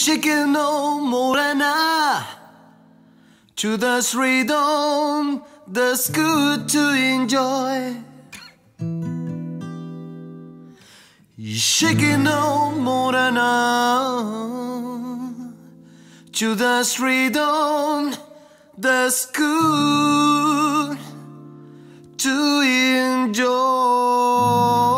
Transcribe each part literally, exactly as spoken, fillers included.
shaking no Morena to the rhythm that's good to enjoy. Shaking no Morena to the rhythm that's good to enjoy.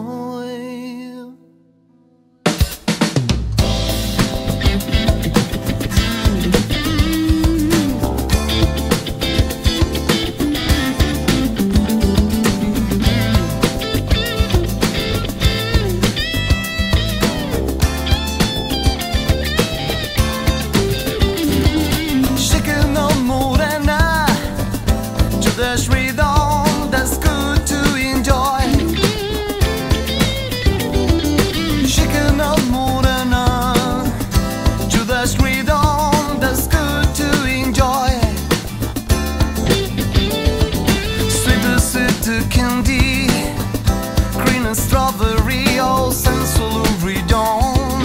Strawberry, all sensual freedom.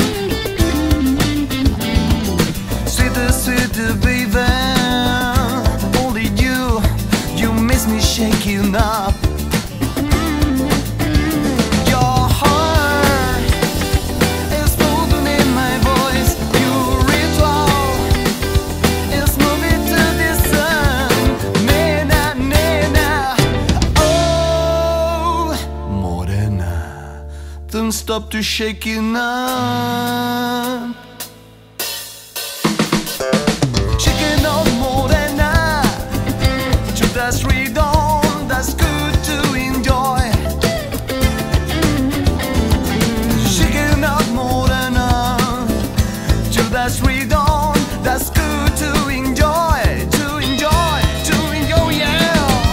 Sweeter, sweeter, baby. Only you, you miss me shaking up. Your heart is floating in my voice. Your ritual is moving to the sun. Nena, nena. Oh, Morena, don't stop to shaking up. Shaking up Morena to that rhythm that's good to enjoy. Shaking up Morena to that rhythm that's good to enjoy, to enjoy, to enjoy, yeah.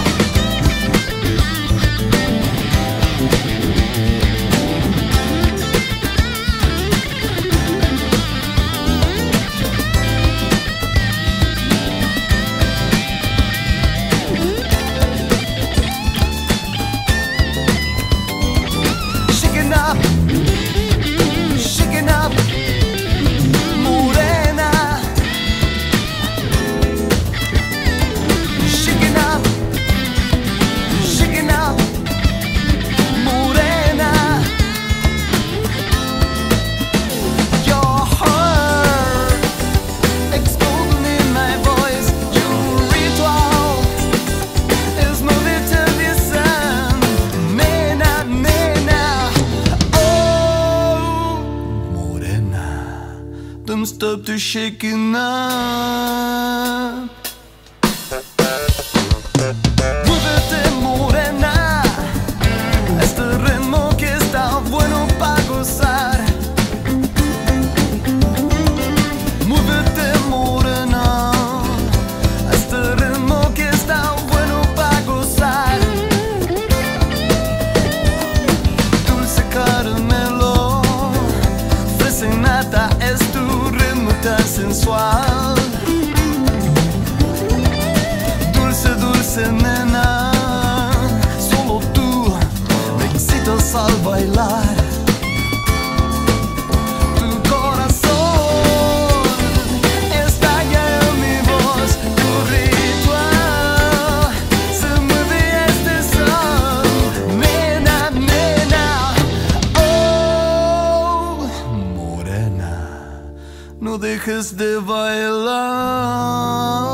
Shaking up, shaking up, Morena. Shaking up, shaking up, Morena. Your heart exploding in my voice. Your ritual is moving to the sun. Nena, nena. Oh, Morena, don't stop to shaking up. Muévete, Morena, este ritmo que está bueno para gozar. Muévete, Morena, este ritmo que está bueno para gozar. Dulce caramelo, fresa y nata, es tu ritmo tan sensual. Dulce, dulce nena, solo tú me excitas al bailar. Tu corazón estalla en mi voz, tu ritual se mueve este sol. Nena, nena, oh, Morena, no dejes de bailar.